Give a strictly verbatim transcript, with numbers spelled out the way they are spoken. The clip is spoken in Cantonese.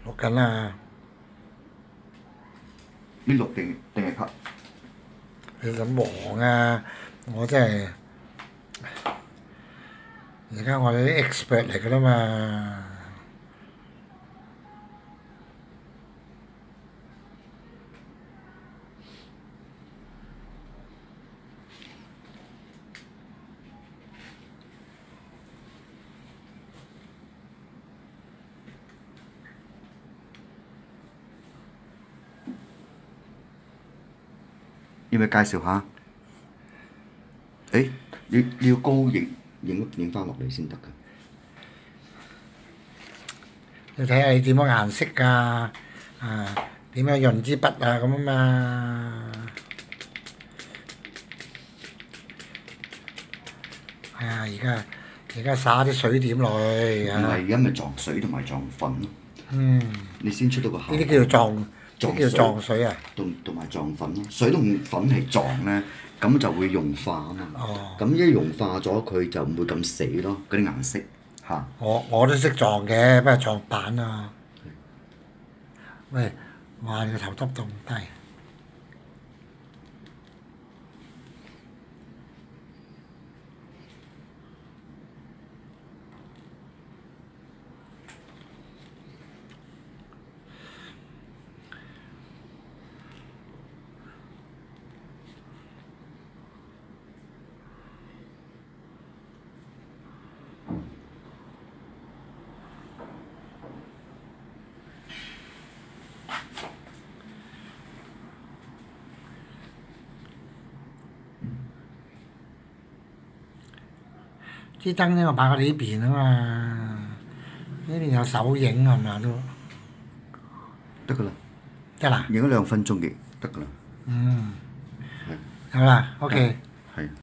錄緊啊！ 你錄定定係 cut？ 你咁忙啊！我真係而家我哋啲 expert 嚟㗎啦嘛。 要唔要介紹下？誒，你你要高影影影翻落嚟先得㗎。 你睇下你點樣顏色啊，啊點樣潤支筆啊咁啊嘛。係啊，而家而家灑啲水點落去唔係， 啊。 而家咪撞水同埋撞粉咯。 嗯， 你先出到個效果。 呢啲叫做撞，呢啲叫撞水撞水啊。 同同埋撞粉咯，水同粉係撞咧，咁就會溶化啊嘛。 哦， 咁一溶化咗，佢就唔會咁死咯，嗰啲顏色嚇。 我我都識撞嘅，不過撞板啊。喂，哇！你個頭耷到咁低。啲燈呢，我擺過呢邊啊嘛，呢邊有手影係咪都得㗎啦， 得啦？ 影咗兩分鐘嘅得㗎啦。 嗯， 係好啦，OK。 係。